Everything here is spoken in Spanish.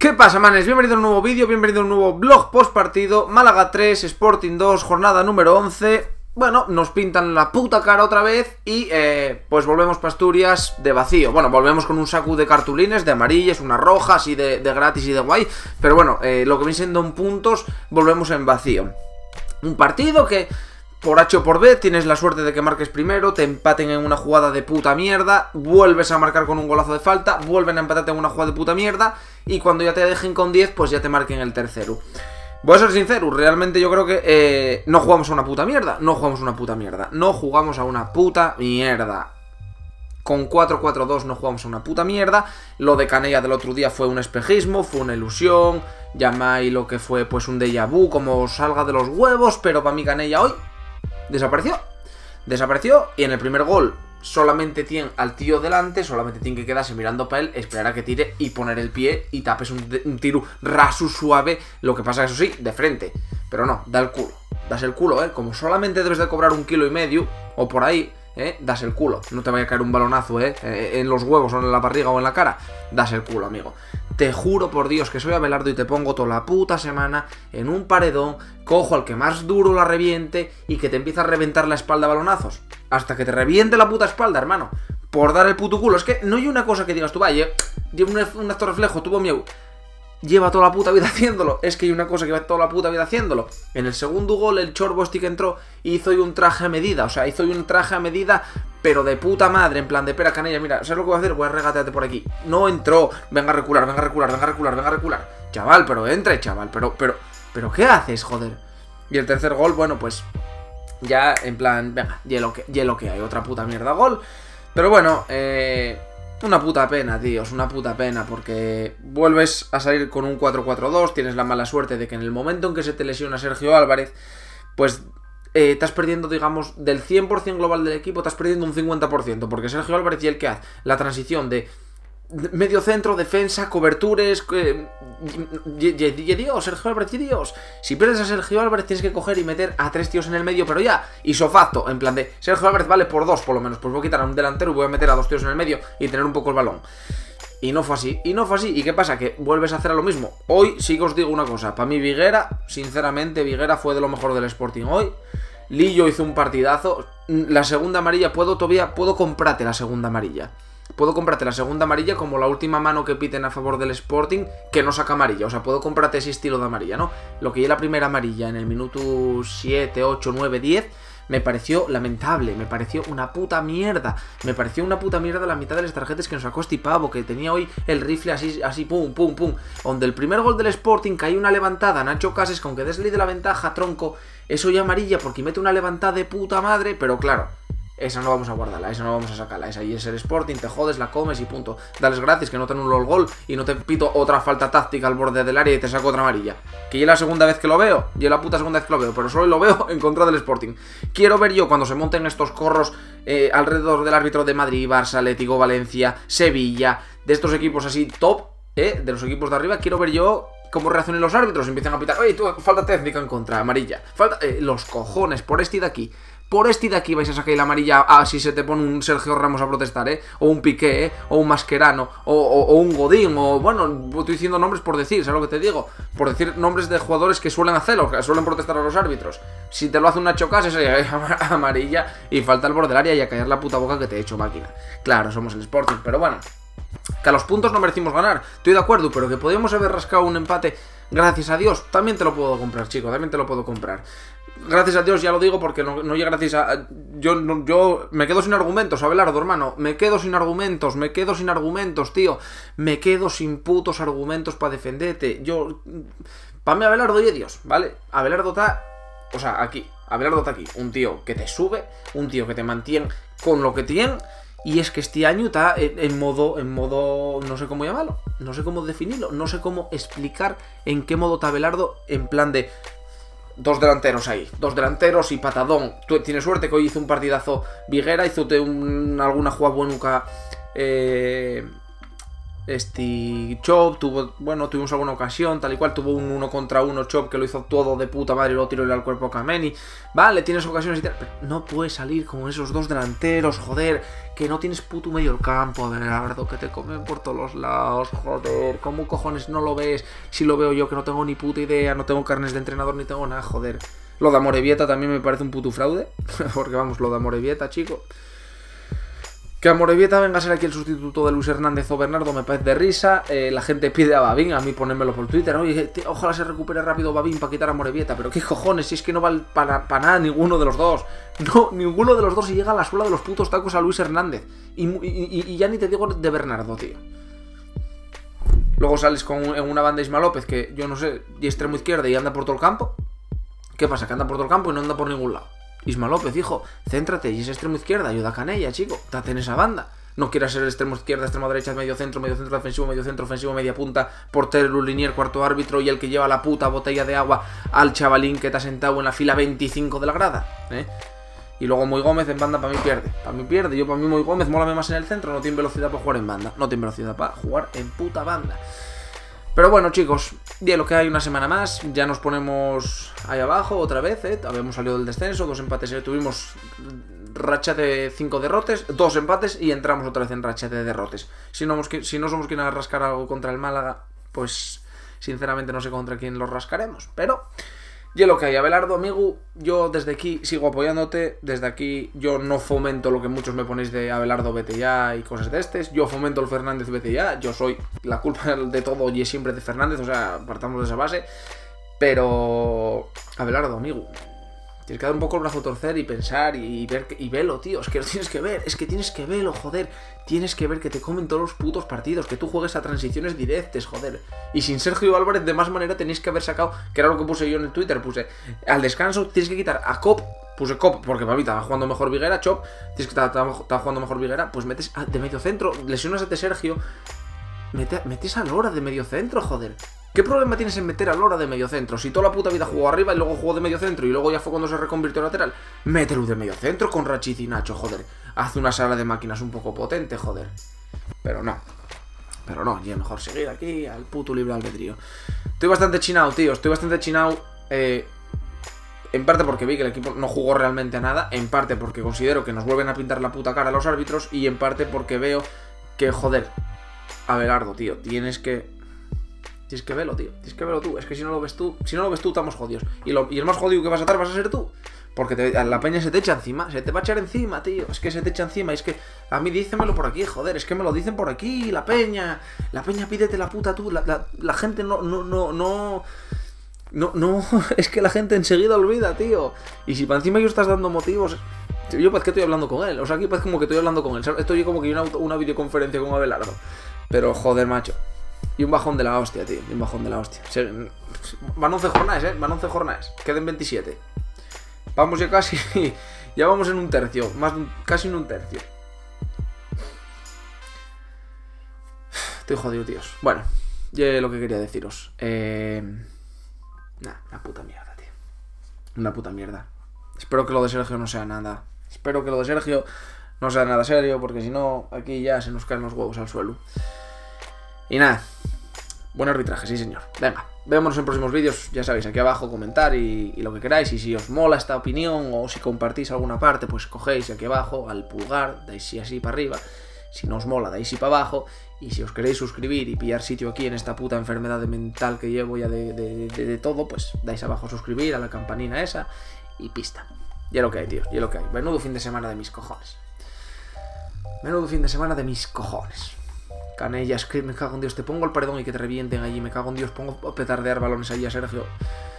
¿Qué pasa, manes? Bienvenido a un nuevo vídeo, bienvenido a un nuevo vlog post partido. Málaga 3, Sporting 2, jornada número 11. Bueno, nos pintan la puta cara otra vez y pues volvemos para Asturias de vacío. Bueno, volvemos con un saco de cartulines, de amarillas, unas rojas y de gratis y de guay. Pero bueno, lo que viene siendo en puntos, volvemos en vacío. Un partido que por H o por B tienes la suerte de que marques primero, te empaten en una jugada de puta mierda, vuelves a marcar con un golazo de falta, vuelven a empatarte en una jugada de puta mierda y cuando ya te dejen con 10 pues ya te marquen el tercero. Voy a ser sincero, realmente yo creo que no jugamos a una puta mierda, no jugamos a una puta mierda, no jugamos a una puta mierda. Con 4-4-2 no jugamos a una puta mierda. Lo de Canella del otro día fue un espejismo, fue una ilusión. Llamáis lo que fue pues un déjà vu, como salga de los huevos, pero para mí Canella hoy desapareció y en el primer gol solamente tiene al tío delante, solamente tiene que quedarse mirando para él, esperar a que tire y poner el pie y tapes un tiro raso suave, lo que pasa eso sí, de frente, pero no, da el culo, das el culo, como solamente debes de cobrar 1,5 kg o por ahí, das el culo, no te vaya a caer un balonazo, en los huevos o en la barriga o en la cara, das el culo, amigo. Te juro por Dios que soy Abelardo y te pongo toda la puta semana en un paredón, cojo al que más duro la reviente y que te empieza a reventar la espalda a balonazos. Hasta que te reviente la puta espalda, hermano. Por dar el puto culo. Es que no hay una cosa que digas tú, vaya, lleva un acto reflejo, tuvo miedo. Lleva toda la puta vida haciéndolo. Es que hay una cosa que lleva toda la puta vida haciéndolo. En el segundo gol el Chorbo que entró hizo un traje a medida. O sea, hizo un traje a medida, pero de puta madre. En plan de pera Canella, mira, ¿sabes lo que voy a hacer? Voy a regatearte por aquí. No entró. Venga a recular, venga a recular, venga a recular, venga a recular. Chaval, pero entre, chaval. Pero ¿qué haces, joder? Y el tercer gol, bueno, pues ya en plan, venga, hielo que hay. Otra puta mierda gol. Pero bueno, una puta pena, tíos, una puta pena, porque vuelves a salir con un 4-4-2, tienes la mala suerte de que en el momento en que se te lesiona Sergio Álvarez, pues estás perdiendo, digamos, del 100% global del equipo, estás perdiendo un 50%, porque Sergio Álvarez y el que hace la transición de medio centro, defensa, cobertures, Dios, Sergio Álvarez y Dios. Si pierdes a Sergio Álvarez tienes que coger y meter a 3 tíos en el medio, pero ya, isofacto, en plan de Sergio Álvarez vale por 2 por lo menos, pues voy a quitar a un delantero y voy a meter a 2 tíos en el medio y tener un poco el balón. Y no fue así, ¿Y qué pasa? Que vuelves a hacer lo mismo. Hoy sí que os digo una cosa, para mí Viguera, sinceramente, Viguera fue de lo mejor del Sporting hoy. Lillo hizo un partidazo. La segunda amarilla, puedo comprarte la segunda amarilla. Puedo comprarte la segunda amarilla como la última mano que piten a favor del Sporting que no saca amarilla. O sea, puedo comprarte ese estilo de amarilla, ¿no? Lo que es la primera amarilla en el minuto 7, 8, 9, 10 me pareció lamentable, me pareció una puta mierda. Me pareció una puta mierda la mitad de las tarjetas que nos sacó este pavo, que tenía hoy el rifle así, pum, pum, pum. Donde el primer gol del Sporting cae una levantada, Nacho Cases, con que deslize la ventaja, tronco, eso ya amarilla porque mete una levantada de puta madre, pero claro, esa no vamos a guardarla, esa no vamos a sacarla. Esa y es el Sporting, te jodes, la comes y punto. Dales gratis, que no te anulo el gol y no te pito otra falta táctica al borde del área y te saco otra amarilla. Que ya es la segunda vez que lo veo, pero solo lo veo en contra del Sporting. Quiero ver yo cuando se monten estos corros alrededor del árbitro de Madrid, Barça, Atlético, Valencia, Sevilla, de estos equipos así top, de los equipos de arriba, quiero ver yo cómo reaccionan los árbitros. Empiezan a pitar, oye, tú, falta técnica en contra, amarilla. Falta, los cojones, por este de aquí. Por este de aquí vais a sacar la amarilla si se te pone un Sergio Ramos a protestar, o un Piqué, o un Mascherano, o un Godín, o bueno, estoy diciendo nombres por decir, ¿sabes lo que te digo? Por decir nombres de jugadores que suelen hacerlo, que suelen protestar a los árbitros. Si te lo hace una chocas, esa amarilla y falta el borde del área y a callar la puta boca que te he hecho, máquina. Claro, somos el Sporting, pero bueno, que a los puntos no merecimos ganar, estoy de acuerdo, pero que podíamos haber rascado un empate, gracias a Dios, también te lo puedo comprar, chico, también te lo puedo comprar. Gracias a Dios, ya lo digo, porque no llega gracias a... Yo me quedo sin argumentos, Abelardo, hermano. Me quedo sin argumentos, tío. Me quedo sin putos argumentos para defenderte. Para mí Abelardo y Dios, ¿vale? Abelardo está... O sea, aquí. Abelardo está aquí. Un tío que te sube, un tío que te mantiene con lo que tiene. Y es que este año está en modo... No sé cómo llamarlo. No sé cómo definirlo. No sé cómo explicar en qué modo está Abelardo. En plan de... 2 delanteros ahí, 2 delanteros y patadón. Tú tienes suerte que hoy hizo un partidazo Viguera, hizo alguna jugada buenuca Chop tuvo, bueno, tuvimos alguna ocasión, tal y cual, tuvo un 1 contra 1 Chop que lo hizo todo de puta madre y luego tiró al cuerpo a Kameni. Vale, tienes ocasiones y tal, pero no puedes salir como esos dos delanteros, joder, que no tienes puto medio campo, Abelardo, que te comen por todos los lados, joder, ¿cómo cojones no lo ves? Si lo veo yo que no tengo ni puta idea, no tengo carnes de entrenador ni tengo nada, joder. Lo de Amorebieta también me parece un puto fraude, porque vamos, lo de Amorebieta, chico. Que Amorebieta venga a ser aquí el sustituto de Luis Hernández o Bernardo me parece de risa. La gente pide a Babín, a mí ponérmelo por Twitter. Oye, ojalá se recupere rápido Babín para quitar a Amorebieta. Pero qué cojones, si es que no vale para nada ninguno de los dos. No, ninguno de los dos, y llega a la suela de los putos tacos a Luis Hernández. Y ya ni te digo de Bernardo, tío. Luego sales en una banda Isma López que yo no sé, y extremo izquierda y anda por todo el campo. ¿Qué pasa? Que anda por todo el campo y no anda por ningún lado. Isma López, hijo, céntrate, y ese extremo izquierda, ayuda a Canella, chico, date en esa banda. No quieras ser extremo izquierda, extremo derecha, medio centro defensivo, media punta, portero, linier, cuarto árbitro y el que lleva la puta botella de agua al chavalín que te ha sentado en la fila 25 de la grada, Y luego Moy Gómez en banda para mí pierde. Yo para mí Moy Gómez mólame más en el centro, no tiene velocidad para jugar en banda, no tiene velocidad para jugar en puta banda. Pero bueno, chicos, ya lo que hay, una semana más, ya nos ponemos ahí abajo otra vez, habíamos salido del descenso, 2 empates, tuvimos racha de 5 derrotes, 2 empates y entramos otra vez en racha de derrotes. Si no somos quien a rascar algo contra el Málaga, pues sinceramente no sé contra quién lo rascaremos, pero ya lo que hay, Abelardo, amigo, yo desde aquí sigo apoyándote, desde aquí yo no fomento lo que muchos me ponéis de Abelardo vete ya y cosas de estos, yo fomento el Fernández vete ya, yo soy la culpa de todo y es siempre de Fernández, o sea, partamos de esa base, pero Abelardo, amigo, tienes que dar un poco el brazo a torcer y pensar y ver y verlo, tío, es que lo tienes que ver, es que tienes que verlo, joder, tienes que ver que te comen todos los putos partidos, que tú juegues a transiciones directas, joder, y sin Sergio Álvarez de más manera tenéis que haber sacado, que era lo que puse yo en el Twitter, puse al descanso tienes que quitar a Cop, puse Cop porque para mí estaba jugando mejor Viguera, Chop, tienes que estaba jugando mejor Viguera, pues metes de medio centro, lesionas a Sergio, metes a Lora de medio centro, joder. ¿Qué problema tienes en meter a Lora de medio centro? Si toda la puta vida jugó arriba y luego jugó de medio centro y luego ya fue cuando se reconvirtió lateral, mételo de medio centro con Rachid y Nacho, joder. Haz una sala de máquinas un poco potente, joder. Pero no, ya mejor seguir aquí al puto libre albedrío. Estoy bastante chinado, tío, en parte porque vi que el equipo no jugó realmente a nada, en parte porque considero que nos vuelven a pintar la puta cara a los árbitros y en parte porque veo que, joder, Abelardo, tío, tienes que verlo, tío. Tienes que verlo tú. Es que si no lo ves tú, estamos jodidos. Y el más jodido que vas a estar vas a ser tú. Porque la peña se te echa encima. Se te va a echar encima, tío. Es que se te echa encima. Es que a mí dícemelo por aquí, joder. Es que me lo dicen por aquí. La peña pídete la puta tú. La gente no. Es que la gente enseguida olvida, tío. Y si para encima yo estás dando motivos. Yo parece que estoy hablando con él. O sea, aquí parece como que estoy hablando con él. Estoy como que una videoconferencia con Abelardo. Pero joder, macho. Y un bajón de la hostia, tío. Y un bajón de la hostia. Van 11 jornadas, Van 11 jornadas. Queden 27. Vamos ya casi. Ya vamos en un tercio. Casi en un tercio. Estoy jodido, tíos. Bueno, ya lo que quería deciros. Una puta mierda, tío. Una puta mierda. Espero que lo de Sergio no sea nada. Espero que lo de Sergio no sea nada serio, porque si no, aquí ya se nos caen los huevos al suelo. Y nada, buen arbitraje, sí señor. Venga, vémonos en próximos vídeos, ya sabéis, aquí abajo comentar y lo que queráis. Y si os mola esta opinión o si compartís alguna parte, pues cogéis aquí abajo al pulgar, dais así para arriba. Si no os mola, dais así para abajo. Y si os queréis suscribir y pillar sitio aquí en esta puta enfermedad mental que llevo ya de todo, pues dais abajo suscribir, a la campanina esa y pista. Ya lo que hay, tíos, ya lo que hay. Menudo fin de semana de mis cojones. Menudo fin de semana de mis cojones. Canella, es que me cago en Dios, te pongo el paredón y que te revienten allí, me cago en Dios, pongo a petardear balones allí a Sergio.